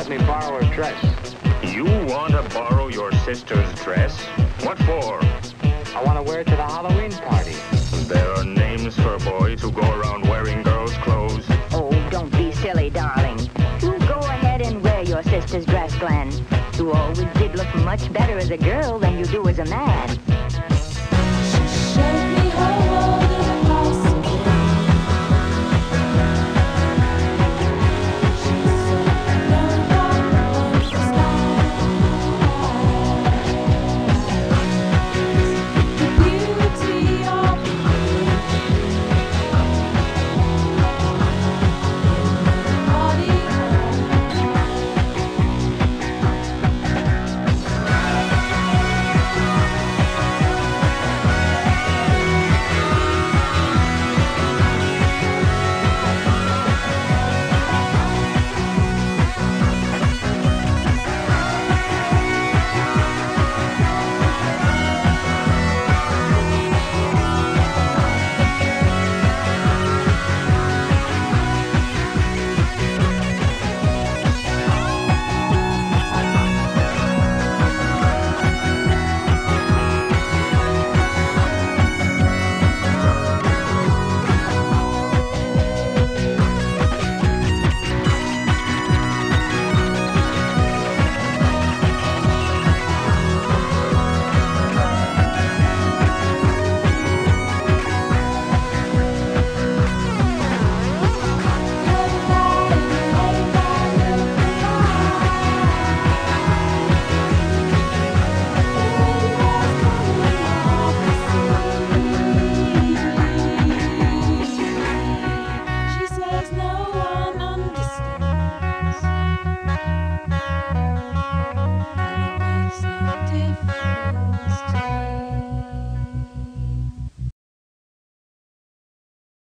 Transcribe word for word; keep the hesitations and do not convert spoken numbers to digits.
let me borrow her dress. You want to borrow your sister's dress? What for? I want to wear it to the Halloween party. There are names for boys who go around wearing girls' clothes. Oh, don't be silly, darling. You go ahead and wear your sister's dress, Glenn. You always did look much better as a girl than you do as a man. She showed me her